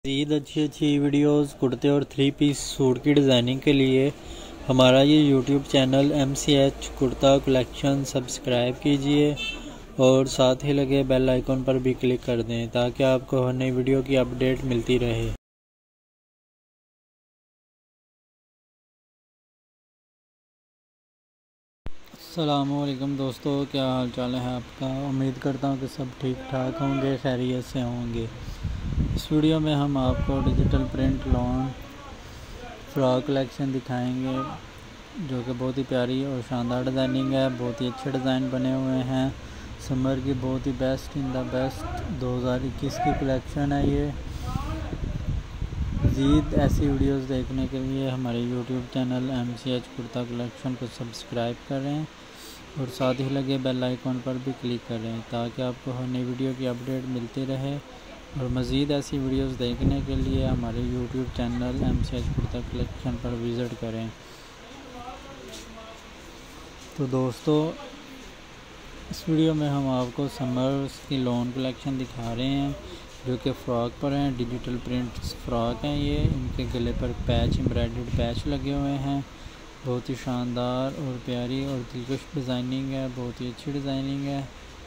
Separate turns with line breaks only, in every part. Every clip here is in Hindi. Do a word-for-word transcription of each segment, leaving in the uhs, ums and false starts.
मज़ीद अच्छी अच्छी वीडियोस कुर्ते और थ्री पीस सूट की डिज़ाइनिंग के लिए हमारा ये YouTube channel M C H Kurta collection subscribe कीजिए और साथ ही लगे बेल आइकॉन पर भी क्लिक कर दें ताकि आपको हर नई वीडियो की अपडेट मिलती रहे। अस्सलामुअलैकुम दोस्तों, क्या हाल चाल है आपका। उम्मीद करता हूँ कि सब ठीक ठाक होंगे, खैरियत से होंगे। इस वीडियो में हम आपको digital print lawn frock collection दिखाएंगे जो कि बहुत ही प्यारी और शानदार डिज़ाइनिंग है। बहुत ही अच्छे डिज़ाइन बने हुए हैं। समर की बहुत ही बेस्ट इन द बेस्ट दो हज़ार इक्कीस की कलेक्शन है ये। मज़ीद ऐसी वीडियोस देखने के लिए हमारे YouTube channel M C H Kurta collection को सब्सक्राइब करें और साथ ही लगे बेल आइकॉन पर भी क्लिक करें ताकि आपको हर नई वीडियो की अपडेट मिलती रहे। और मज़ीद ऐसी वीडियोस देखने के लिए हमारे YouTube channel M C H Kurta collection पर विज़िट करें। तो दोस्तों, इस वीडियो में हम आपको समर्स की लॉन कलेक्शन दिखा रहे हैं जो कि फ़्रॉक पर हैं। डिजिटल प्रिंट फ़्रॉक हैं ये। इनके गले पर पैच एम्ब्रॉयडर्ड पैच लगे हुए हैं। बहुत ही शानदार और प्यारी और दिलकश डिज़ाइनिंग है। बहुत ही अच्छी डिज़ाइनिंग है।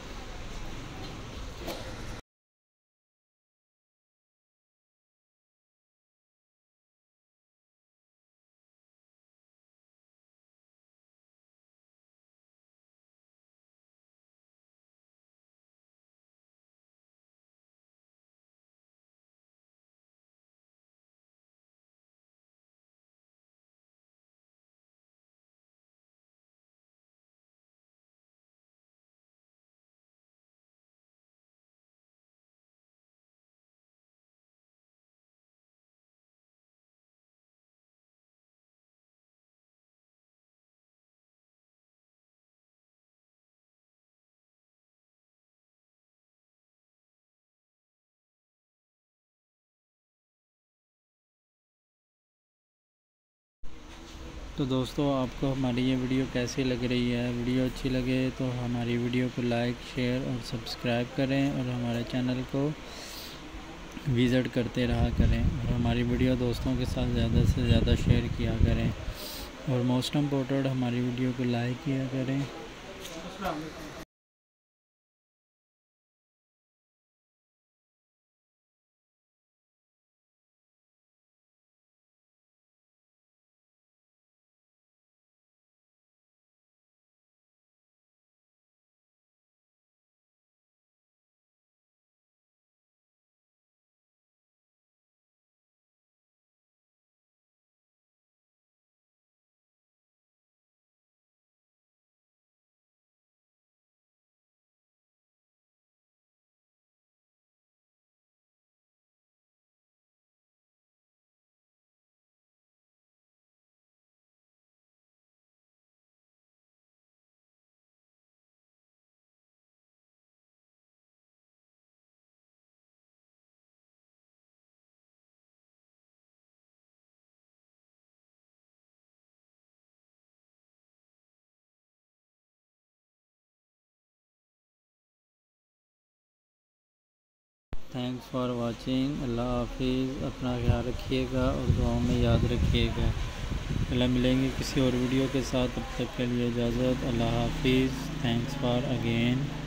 तो दोस्तों, आपको हमारी ये वीडियो कैसी लग रही है। वीडियो अच्छी लगे तो हमारी वीडियो को लाइक शेयर और सब्सक्राइब करें और हमारे चैनल को विज़िट करते रहा करें और हमारी वीडियो दोस्तों के साथ ज़्यादा से ज़्यादा शेयर किया करें और मोस्ट इम्पोर्टेंट हमारी वीडियो को लाइक किया करें। Thanks for watching. अल्लाह हाफिज़। अपना ख्याल रखिएगा और दुआओं में याद रखिएगा। अल्लाह मिलेंगे किसी और वीडियो के साथ। तब तक के लिए इजाज़त। अल्लाह हाफिज़। Thanks for again.